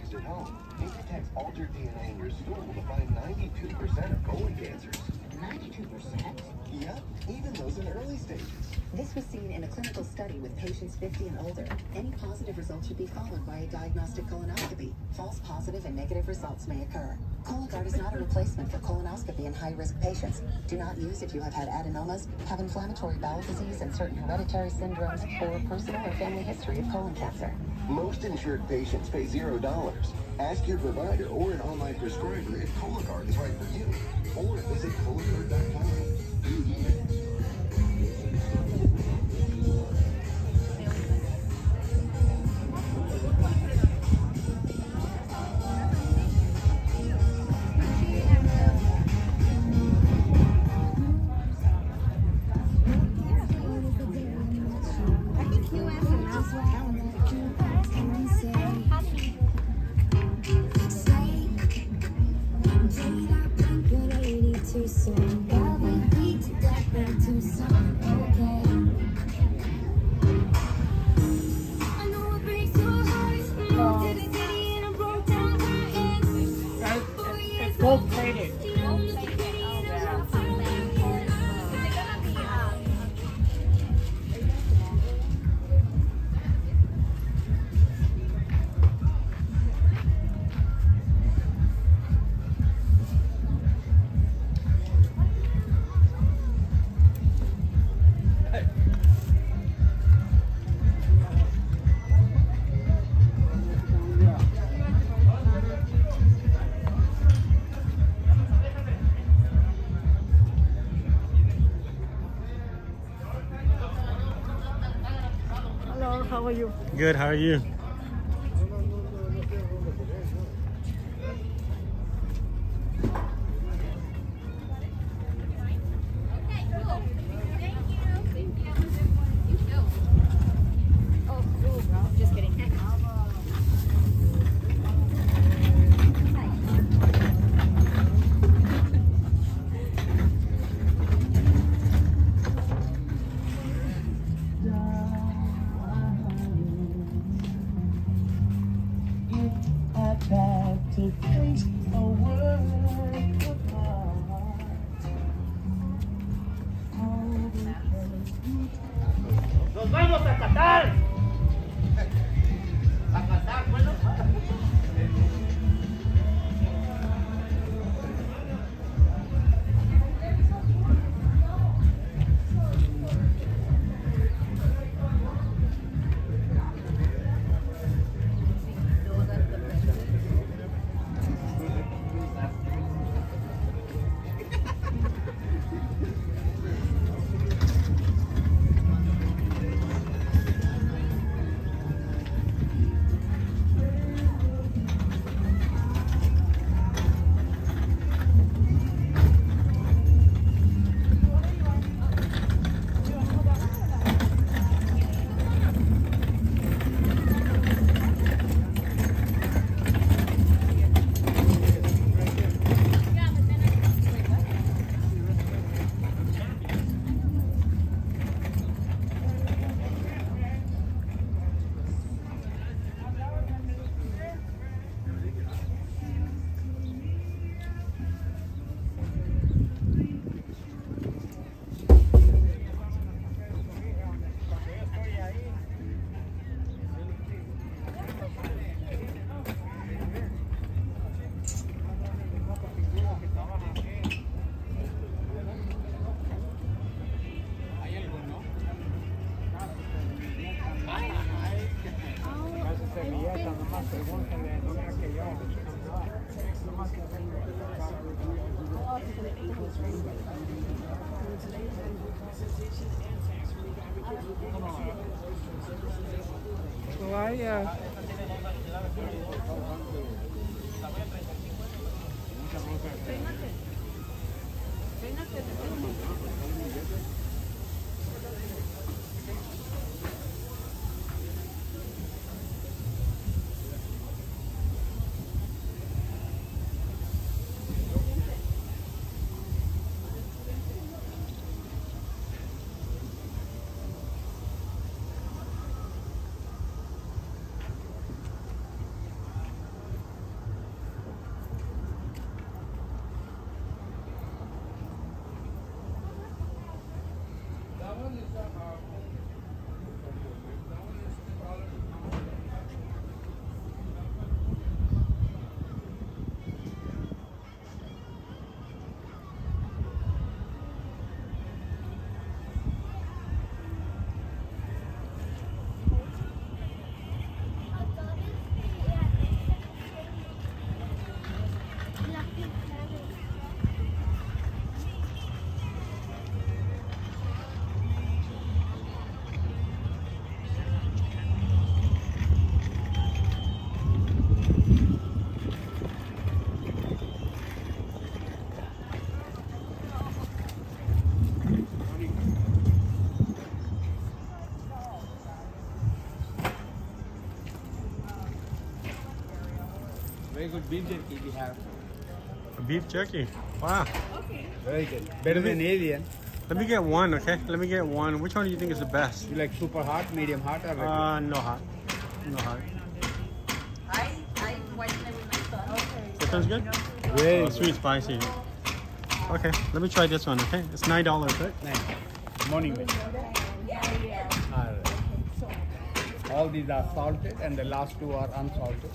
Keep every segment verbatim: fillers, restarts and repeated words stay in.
next at home. It detects altered D N A in your stool to find ninety-two percent of colon cancers. ninety-two percent? Yep, even those in early stages. This was seen in a clinical study with patients fifty and older. Any positive results should be followed by a diagnostic colonoscopy. False positive and negative results may occur. Cologuard is not a replacement for colonoscopy in high-risk patients. Do not use if you have had adenomas, have inflammatory bowel disease and certain hereditary syndromes, or personal or family history of colon cancer. Most insured patients pay zero dollars. Ask your provider or an online prescriber if Cologuard is right for you, or visit Cologuard dot com. Gold plated. How are you? Good, how are you? ¡Nos vamos a Qatar! ¿A Qatar, bueno? Vaya. Very good beef jerky we have. Beef jerky. Wow. Very good. Better than Avian. Let me get one, okay? Let me get one. Which one do you think is the best? You like super hot, medium hot, or regular? Uh, no hot. No hot. I I white it with my son. Okay. This one's good? Very Oh, sweet spicy. Okay, let me try this one, okay? It's nine dollars, right? Nice. Morning meal. Alright. All these are salted and the last two are unsalted.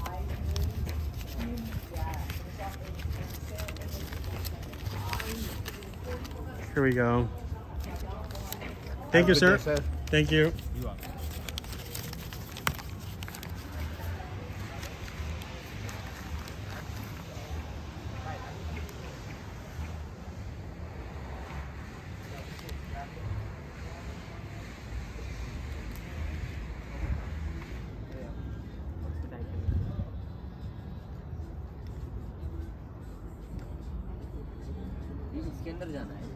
Here we go. Thank you, sir. Sir. Thank you. You are. इसके अंदर जाना है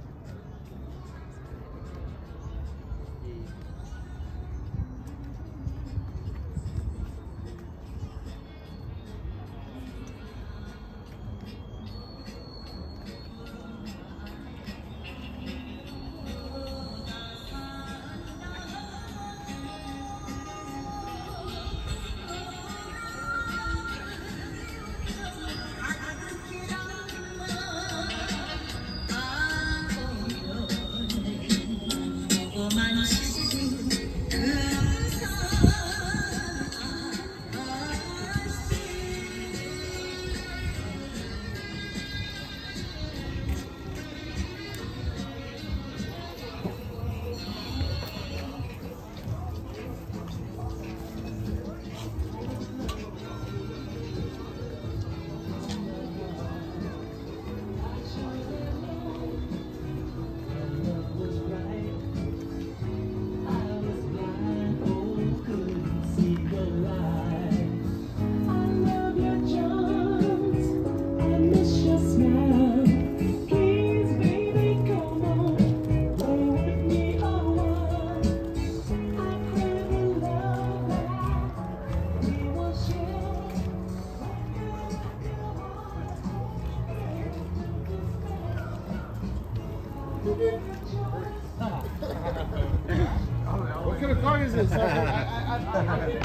What kind of car is this? I, I, I, I,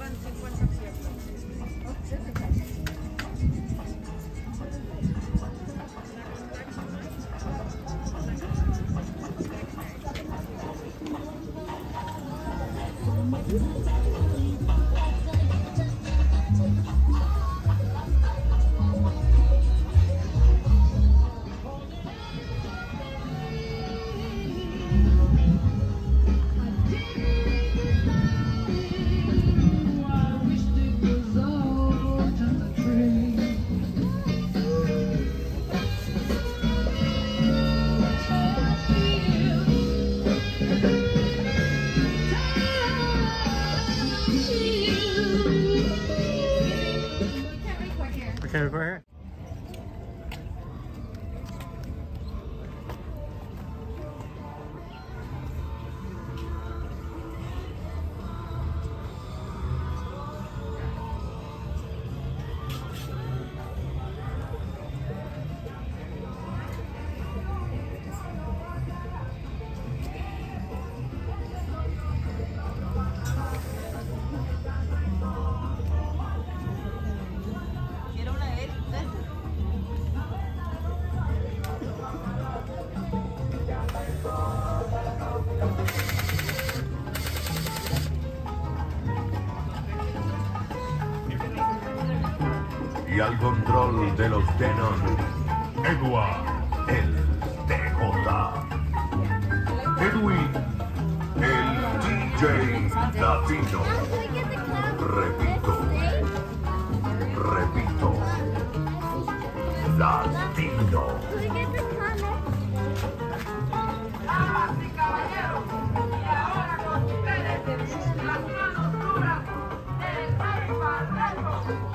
Okay, go ahead. Quiero una de estas. Y al control de los Denon, Edward, el D J. Edwin, el D J Latino. Repito, repito, Latino. Damas y caballeros, y ahora con ustedes, las manos duras del Rey Barreto.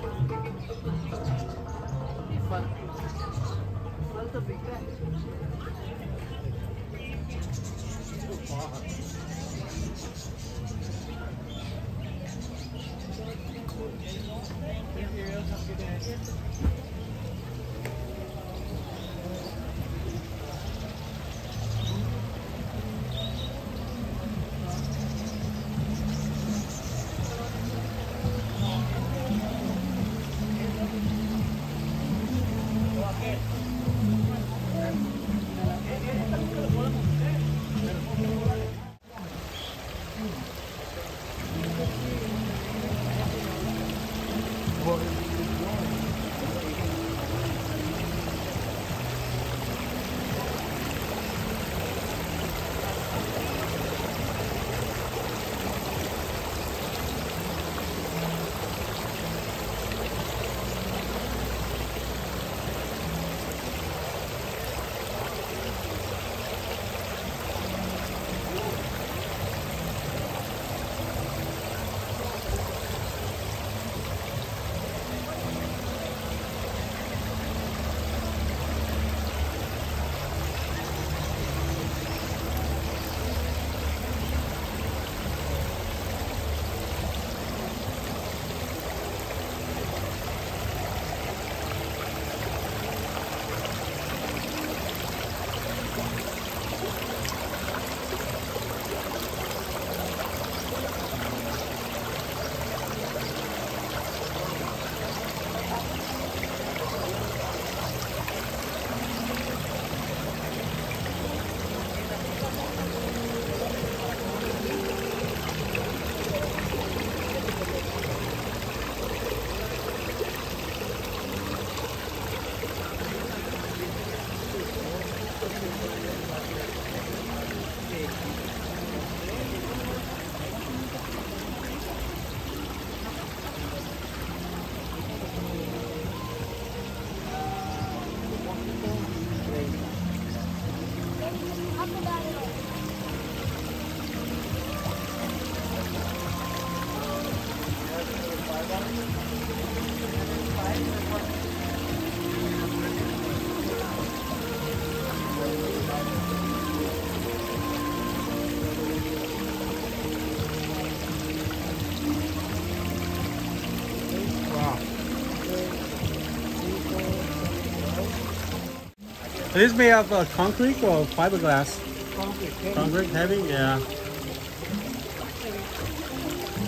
It is made of uh, concrete or fiberglass? Concrete. Concrete, heavy, yeah.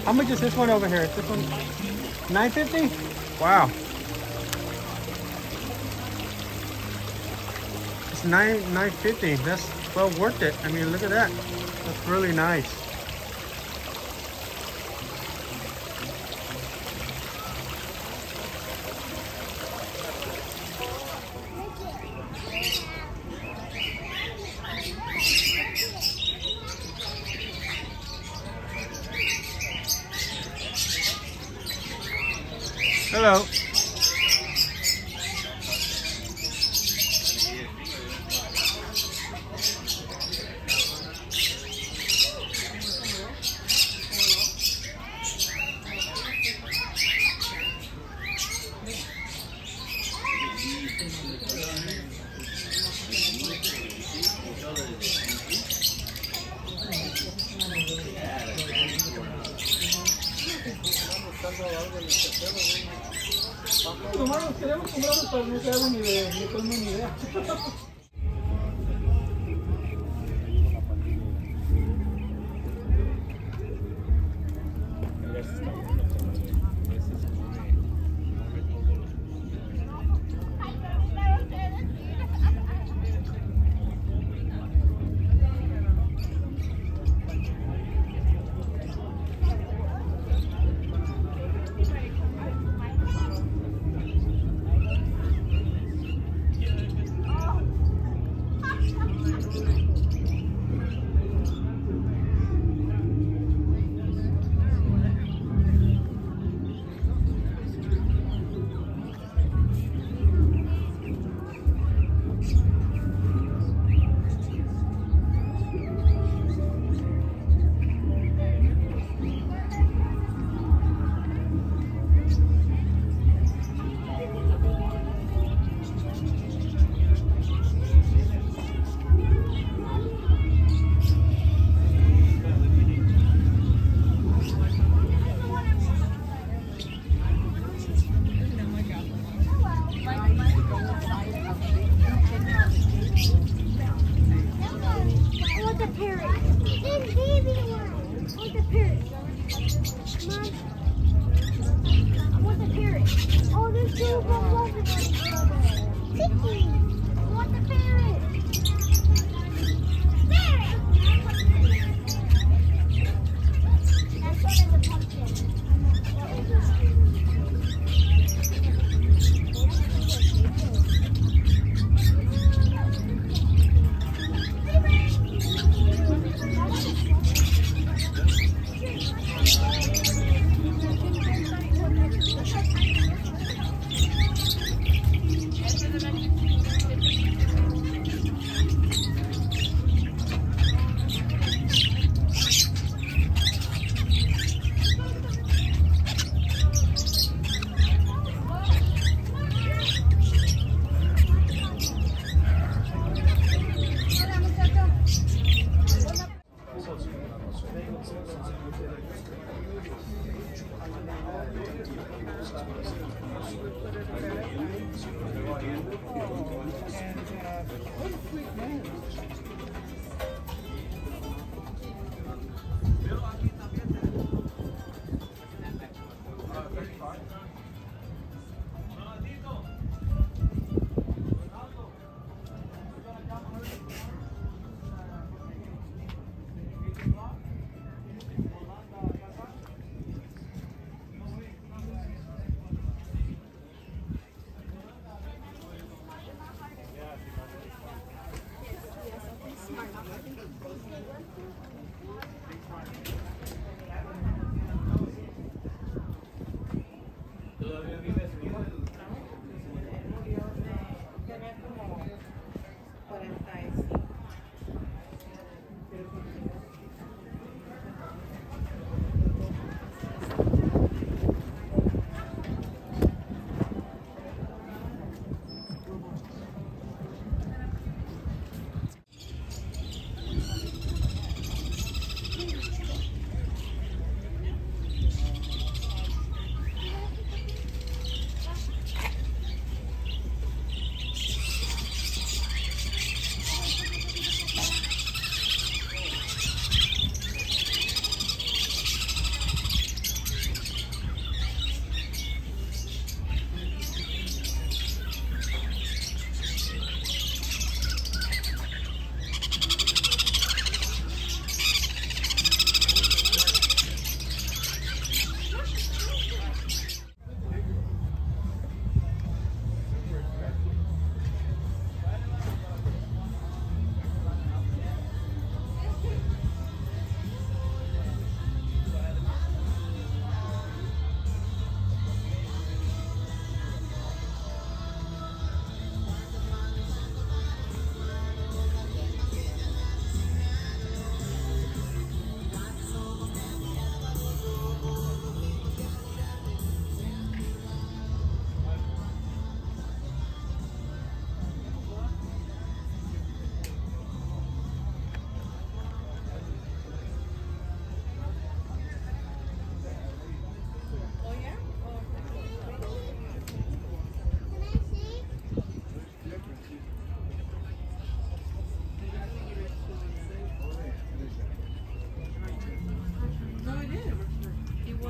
How much is this one over here? Is this one nine fifty? Wow. It's nine nine fifty. That's well worth it. I mean, look at that. That's really nice. Hello. Hermanos, queremos comprarlos, pero no tenemos ni idea, no tenemos ni idea.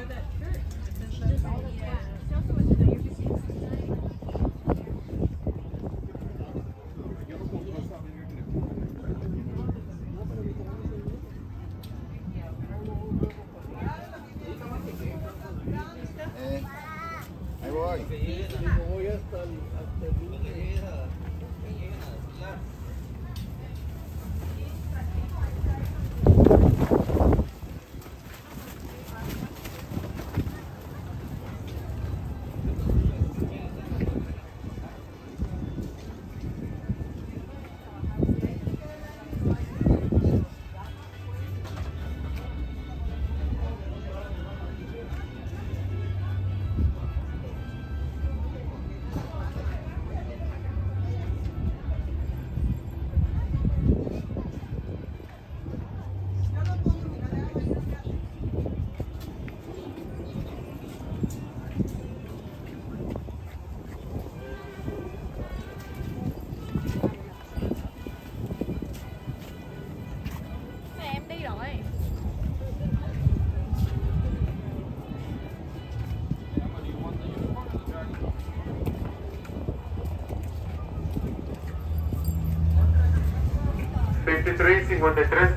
Eh, ahí voy. Voy hasta el, hasta el veintitrés cincuenta y tres.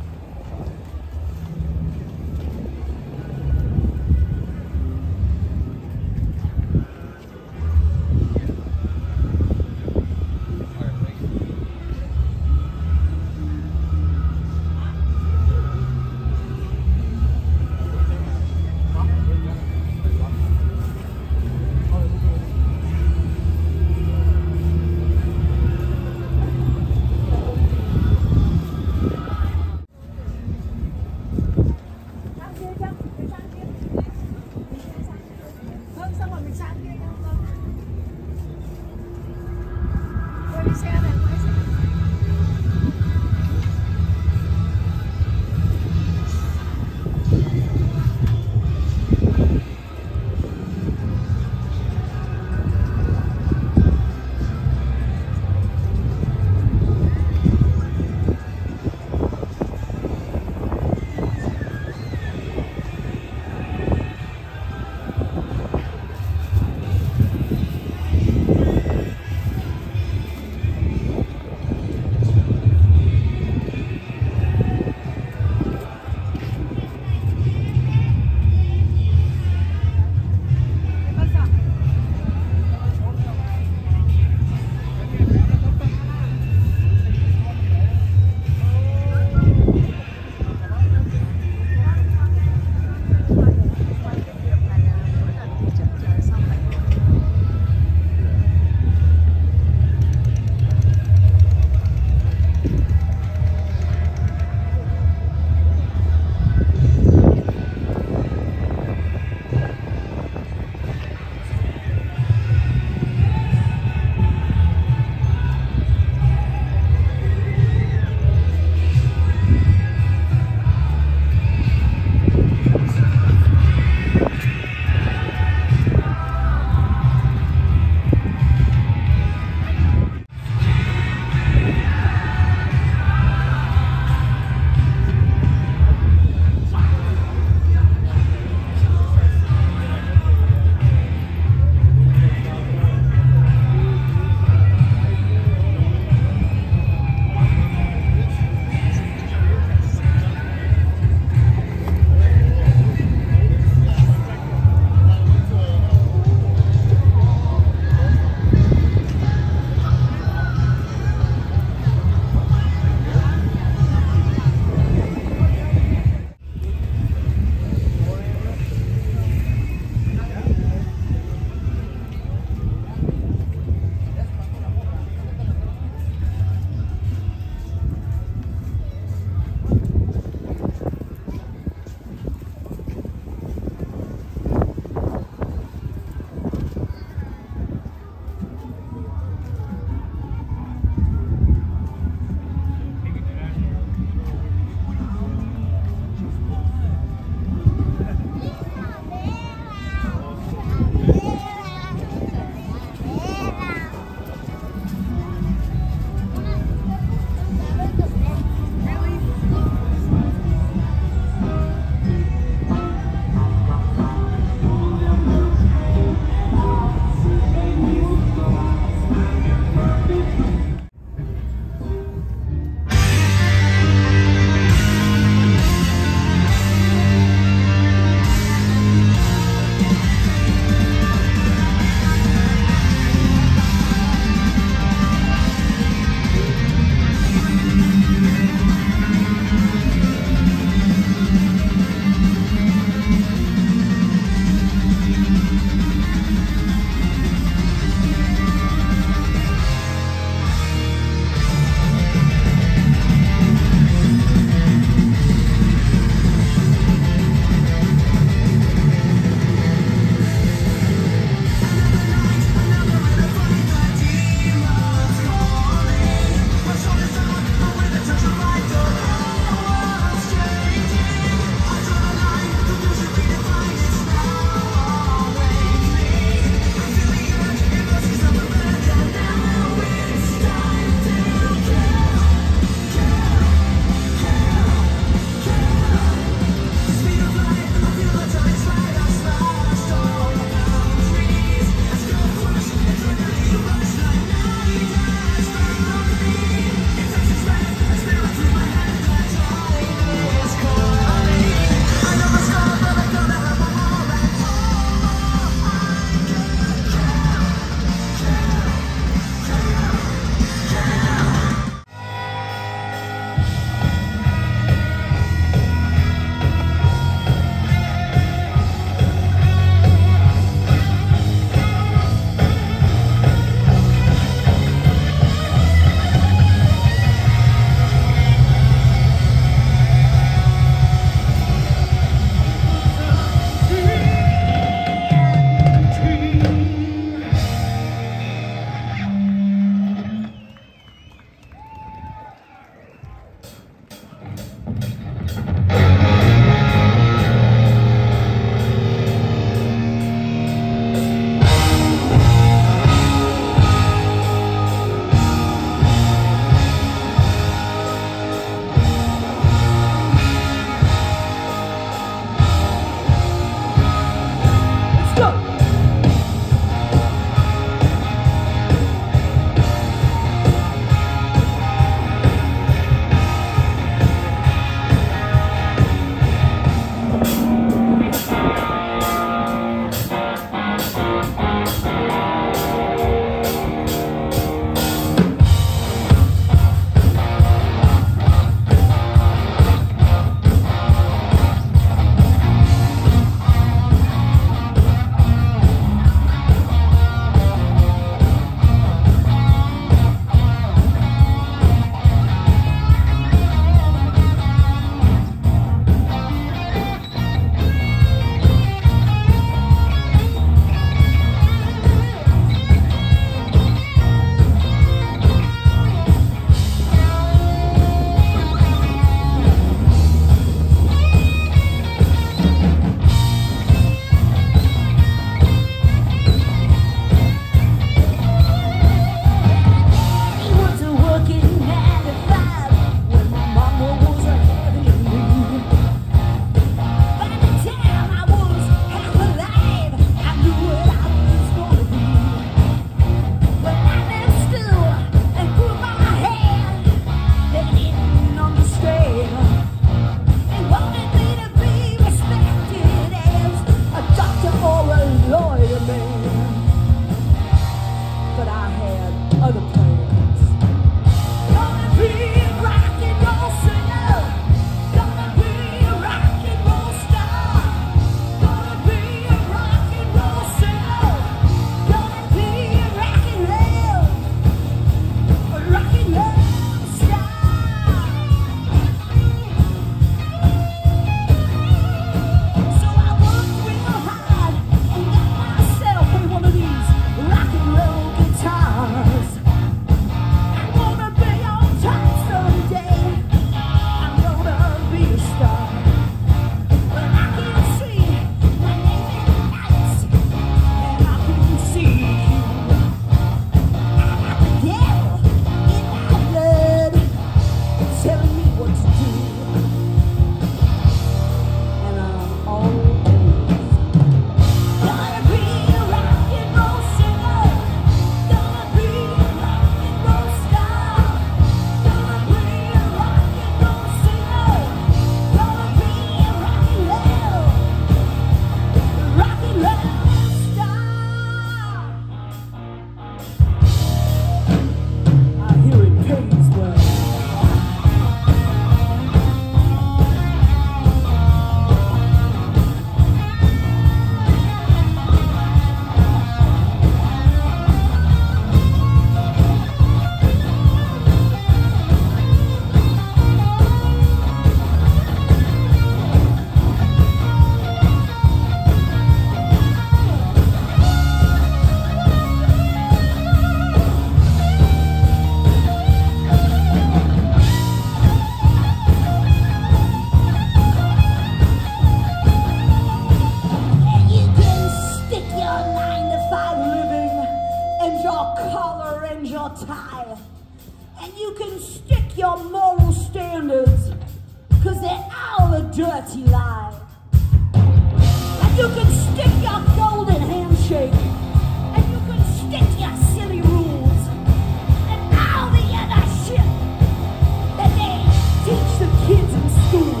dirty lie. And you can stick your golden handshake, and you can stick your silly rules, and all the other shit that they teach the kids in school.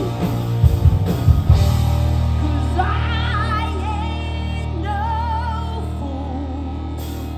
'Cause I ain't no fool.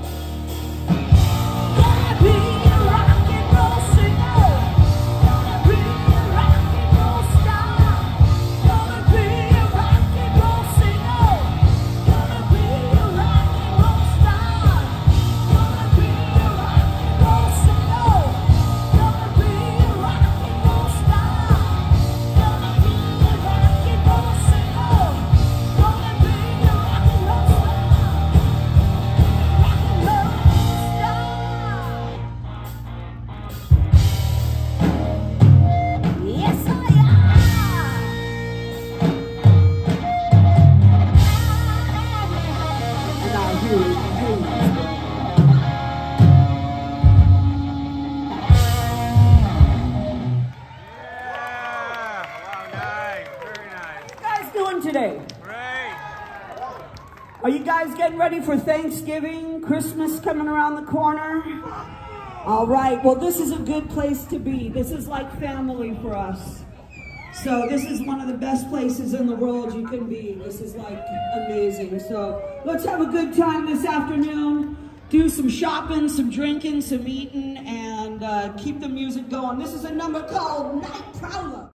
Gonna be a rock and roll singer. Gonna be a rock and roll star. Gonna be a rock and roll singer. Gonna be a rock and roll star. Gonna be a rock and roll singer. Gonna be a rock and roll star. Gonna be a rock and roll singer. Gonna be a rock and roll star. Rock and roll star. Yes, I am. And I really do. Yeah. Wow, nice. Very nice. What are you guys doing today? Great. Are you guys getting ready for Thanksgiving? Christmas coming around the corner? All right, well, this is a good place to be. This is like family for us. So this is one of the best places in the world you can be. This is like amazing. So let's have a good time this afternoon. Do some shopping, some drinking, some eating, and uh, keep the music going. This is a number called Night Prowler.